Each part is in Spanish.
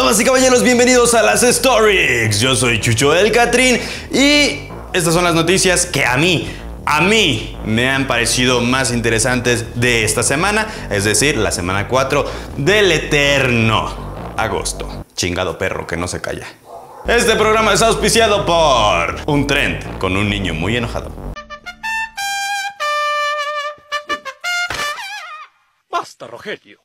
Damas y caballeros, bienvenidos a las Stories. Yo soy Chucho el Catrín y estas son las noticias que a mí me han parecido más interesantes de esta semana, es decir, la semana 4 del eterno agosto. Chingado perro que no se calla. Este programa es auspiciado por un trend con un niño muy enojado. Basta, Rogelio.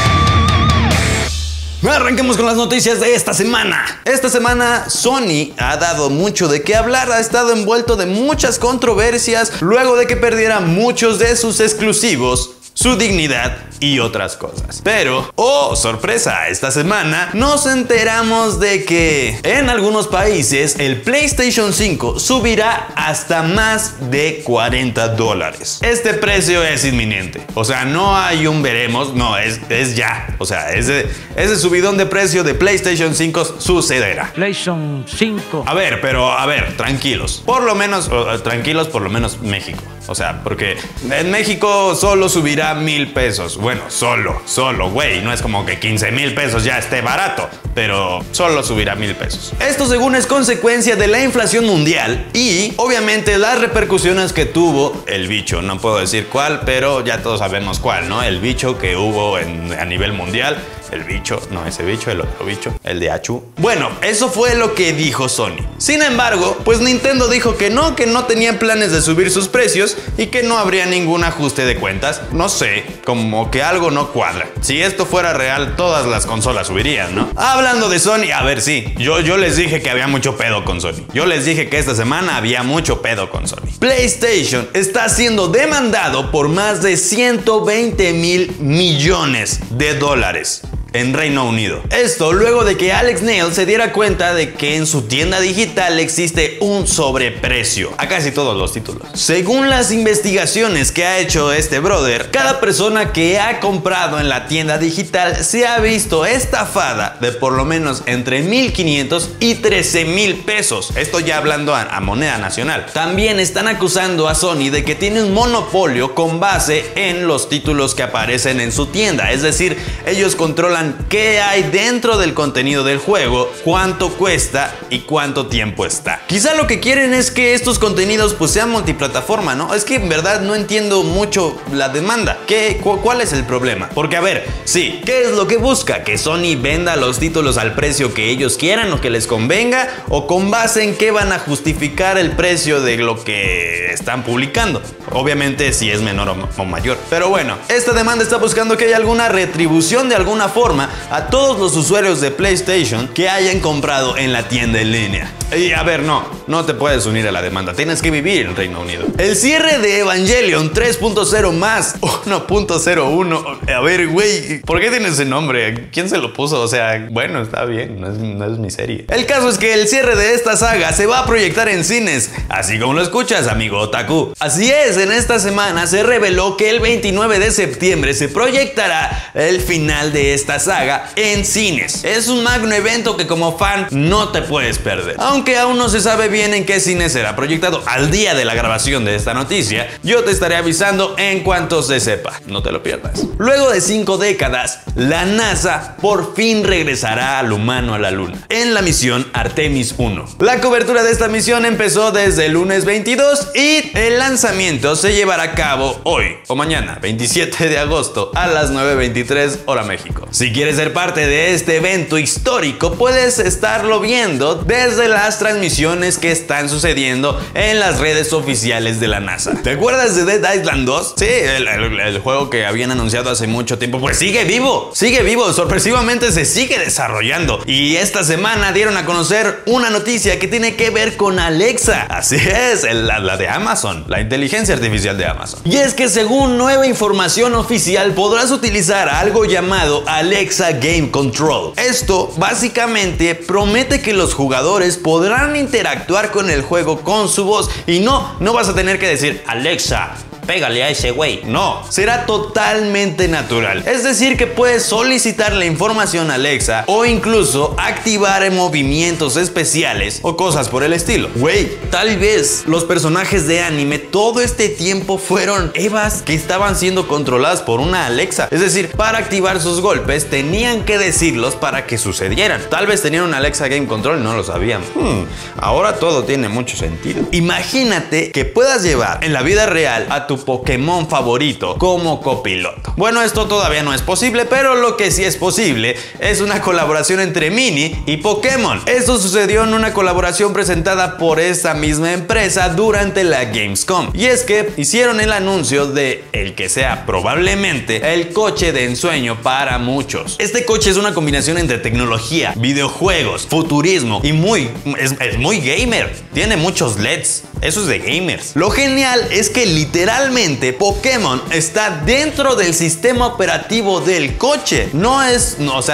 Arranquemos con las noticias de esta semana. Esta semana Sony ha dado mucho de qué hablar, ha estado envuelto de muchas controversias luego de que perdiera muchos de sus exclusivos, su dignidad y otras cosas. Pero, oh sorpresa, esta semana nos enteramos de que en algunos países el PlayStation 5 subirá hasta más de $40. Este precio es inminente, o sea, no hay un veremos, no, es ya. O sea, ese subidón de precio de PlayStation 5 sucederá. PlayStation 5. A ver, tranquilos. Por lo menos México. O sea, porque en México solo subirá $1,000. Bueno, solo, güey. No es como que $15,000 ya esté barato, pero solo subirá $1,000. Esto según es consecuencia de la inflación mundial y obviamente las repercusiones que tuvo el bicho. No puedo decir cuál, pero ya todos sabemos cuál, ¿no? El bicho que hubo a nivel mundial. El bicho, no ese bicho, el otro bicho, el de Achu. Bueno, eso fue lo que dijo Sony. Sin embargo, pues Nintendo dijo que no tenían planes de subir sus precios y que no habría ningún ajuste de cuentas. No sé, como que algo no cuadra. Si esto fuera real, todas las consolas subirían, ¿no? Hablando de Sony, a ver, sí, yo les dije que había mucho pedo con Sony. Yo les dije que esta semana había mucho pedo con Sony. PlayStation está siendo demandado por más de $120 millones en Reino Unido. Esto luego de que Alex Neil se diera cuenta de que en su tienda digital existe un sobreprecio a casi todos los títulos. Según las investigaciones que ha hecho este brother, cada persona que ha comprado en la tienda digital se ha visto estafada de por lo menos entre $1,500 y $13,000. Esto ya hablando a moneda nacional. También están acusando a Sony de que tiene un monopolio con base en los títulos que aparecen en su tienda. Es decir, ellos controlan qué hay dentro del contenido del juego, cuánto cuesta y cuánto tiempo está. Quizá lo que quieren es que estos contenidos pues sean multiplataforma, ¿no? Es que en verdad no entiendo mucho la demanda. ¿Cuál es el problema? Porque a ver, sí, ¿qué es lo que busca? ¿Que Sony venda los títulos al precio que ellos quieran o que les convenga? ¿O con base en qué van a justificar el precio de lo que están publicando? Obviamente si es menor o mayor. Pero bueno, esta demanda está buscando que haya alguna retribución de alguna forma a todos los usuarios de PlayStation que hayan comprado en la tienda en línea. Y a ver, no te puedes unir a la demanda, tienes que vivir en Reino Unido. El cierre de Evangelion 3.0 más 1.01. A ver, güey, ¿por qué tiene ese nombre? ¿Quién se lo puso? O sea, bueno, está bien, no es mi serie. El caso es que el cierre de esta saga se va a proyectar en cines, así como lo escuchas, amigo otaku. Así es, en esta semana se reveló que el 29 de septiembre se proyectará el final de esta saga en cines. Es un magno evento que como fan no te puedes perder. Aunque aún no se sabe bien en qué cine será proyectado al día de la grabación de esta noticia, yo te estaré avisando en cuanto se sepa. No te lo pierdas. Luego de 5 décadas, la NASA por fin regresará al humano a la Luna en la misión Artemis 1. La cobertura de esta misión empezó desde el lunes 22 y el lanzamiento se llevará a cabo hoy o mañana, 27 de agosto a las 9:23 hora México. Si quieres ser parte de este evento histórico, puedes estarlo viendo desde las transmisiones que están sucediendo en las redes oficiales de la NASA. ¿Te acuerdas de Dead Island 2? Sí, el juego que habían anunciado hace mucho tiempo, pues sigue vivo, sorpresivamente se sigue desarrollando. Y esta semana dieron a conocer una noticia que tiene que ver con Alexa. Así es, la de Amazon, la inteligencia artificial de Amazon. Y es que según nueva información oficial, podrás utilizar algo llamado Alexa Game Control. Esto básicamente promete que los jugadores podrán interactuar con el juego con su voz y no vas a tener que decir Alexa, pégale a ese güey. No, será totalmente natural. Es decir, que puedes solicitar la información a Alexa o incluso activar movimientos especiales o cosas por el estilo. Güey, tal vez los personajes de anime todo este tiempo fueron Evas que estaban siendo controladas por una Alexa. Es decir, para activar sus golpes tenían que decirlos para que sucedieran. Tal vez tenían una Alexa Game Control y no lo sabían. Ahora todo tiene mucho sentido. Imagínate que puedas llevar en la vida real a tu Pokémon favorito como copiloto. Bueno, esto todavía no es posible, pero lo que sí es posible es una colaboración entre Mini y Pokémon. Esto sucedió en una colaboración presentada por esta misma empresa durante la Gamescom. Y es que hicieron el anuncio de el que sea probablemente el coche de ensueño para muchos. Este coche es una combinación entre tecnología, videojuegos, futurismo y es muy gamer. Tiene muchos LEDs. Eso es de gamers. Lo genial es que literalmente Pokémon está dentro del sistema operativo del coche. No es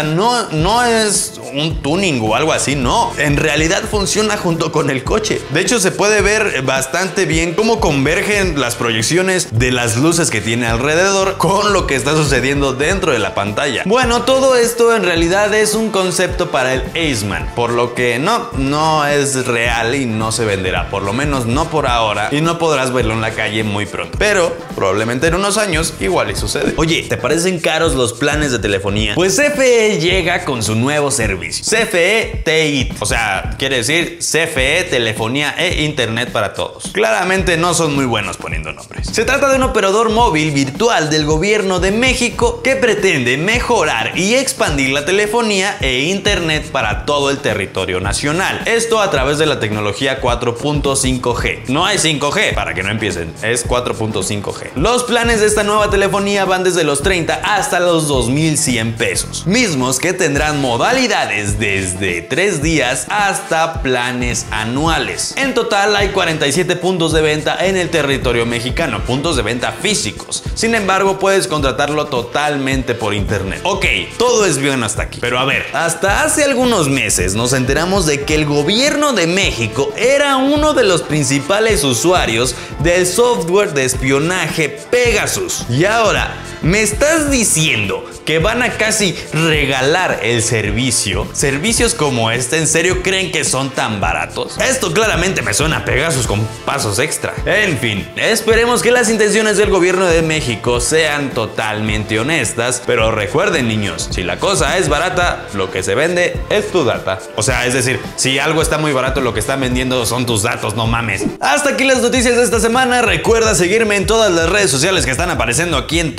un tuning o algo así, no. En realidad funciona junto con el coche. De hecho, se puede ver bastante bien cómo convergen las proyecciones de las luces que tiene alrededor con lo que está sucediendo dentro de la pantalla. Bueno, todo esto en realidad es un concepto para el Aceman, por lo que no es real y no se venderá, por lo menos no por ahora, y no podrás verlo en la calle muy pronto, pero probablemente en unos años igual y sucede. Oye, ¿te parecen caros los planes de telefonía? Pues CFE llega con su nuevo servicio, CFE TI, o sea, quiere decir CFE Telefonía e Internet para todos. Claramente no son muy buenos poniendo nombres. Se trata de un operador móvil virtual del gobierno de México que pretende mejorar y expandir la telefonía e Internet para todo el territorio nacional. Esto a través de la tecnología 4.5G. No hay 5G, para que no empiecen, es 4.5G. Los planes de esta nueva telefonía van desde los 30 hasta los 2,100 pesos, mismos que tendrán modalidades desde 3 días hasta planes anuales. En total hay 47 puntos de venta en el territorio mexicano, puntos de venta físicos. Sin embargo, puedes contratarlo totalmente por internet. Ok, todo es bien hasta aquí, pero a ver, hasta hace algunos meses nos enteramos de que el gobierno de México era uno de los principales usuarios del software de espionaje Pegasus. Y ahora, ¿me estás diciendo que van a casi regalar el servicio? ¿Servicios como este en serio creen que son tan baratos? Esto claramente me suena a Pegasus con pasos extra. En fin, esperemos que las intenciones del gobierno de México sean totalmente honestas, pero recuerden, niños, si la cosa es barata, lo que se vende es tu data. O sea, es decir, si algo está muy barato, lo que están vendiendo son tus datos, no mames. Hasta aquí las noticias de esta semana. Recuerda seguirme en todas las redes sociales que están apareciendo aquí en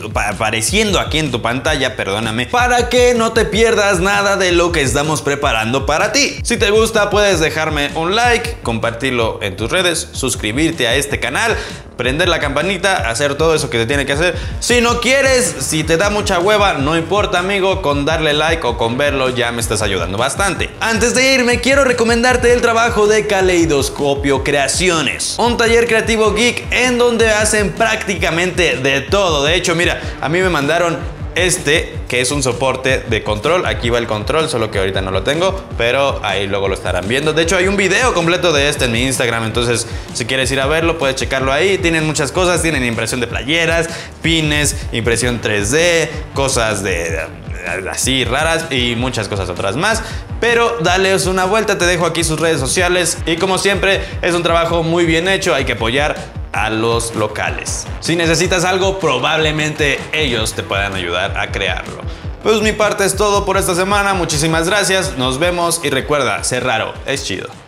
tu pantalla, perdóname, para que no te pierdas nada de lo que estamos preparando para ti. Si te gusta, puedes dejarme un like, compartirlo en tus redes, suscribirte a este canal, prender la campanita, hacer todo eso que te tiene que hacer. Si no quieres, si te da mucha hueva, no importa, amigo, con darle like o con verlo ya me estás ayudando bastante. Antes de irme, quiero recomendarte el trabajo de Caleidoscopio Creaciones, un taller creativo geek en donde hacen prácticamente de todo. De hecho, mira, a mí me mandaron que es un soporte de control. Aquí va el control, solo que ahorita no lo tengo, pero ahí luego lo estarán viendo. De hecho, hay un video completo de en mi Instagram, entonces si quieres ir a verlo, puedes checarlo ahí. Tienen muchas cosas, tienen impresión de playeras, pines, impresión 3D, cosas así raras y muchas cosas otras más. Pero dales una vuelta, te dejo aquí sus redes sociales y como siempre es un trabajo muy bien hecho, hay que apoyar a los locales. Si necesitas algo, probablemente ellos te puedan ayudar a crearlo. Pues mi parte es todo por esta semana, muchísimas gracias, nos vemos y recuerda, ser raro es chido.